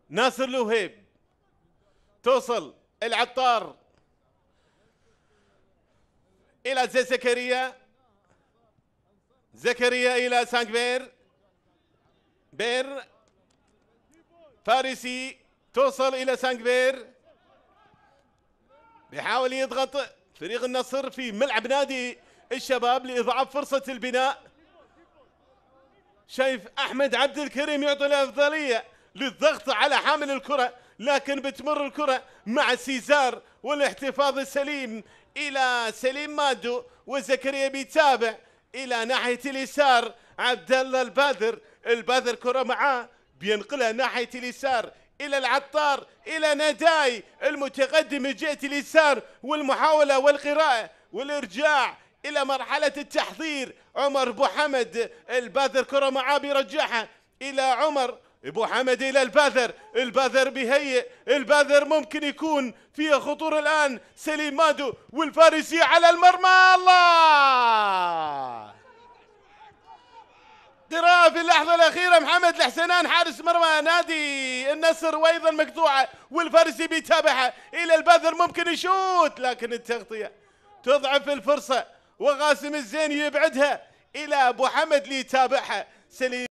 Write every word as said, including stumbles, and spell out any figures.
ناصر الوهيب، توصل العطار إلى زي زكريا، زكريا إلى سانكبير، بير فارسي، توصل إلى سانكبير، بيحاول يضغط فريق النصر في ملعب نادي الشباب لإضعاف فرصة البناء. شايف أحمد عبد الكريم يعطي الأفضلية للضغط على حامل الكرة، لكن بتمر الكرة مع سيزار والاحتفاظ السليم إلى سليم مادو، وزكريا بيتابع إلى ناحية اليسار. عبد الله الباذر، الباذر كرة معاه بينقلها ناحية اليسار إلى العطار، إلى نداي المتقدم من جهة اليسار، والمحاولة والقراءة والإرجاع إلى مرحلة التحضير. عمر أبو حمد، الباذر كرة معاه بيرجعها إلى عمر أبو حمد إلى الباذر، الباذر بيهيئ، الباذر ممكن يكون فيها خطورة الآن. سليم مادو والفارسي على المرمى، الله! قراءة في اللحظة الأخيرة محمد الحسنان حارس مرمى نادي النصر، وأيضا مقطوعة، والفارسي بيتابعها إلى الباذر، ممكن يشوت لكن التغطية تضعف الفرصة، وقاسم الزين يبعدها إلى أبو حمد ليتابعها. سليم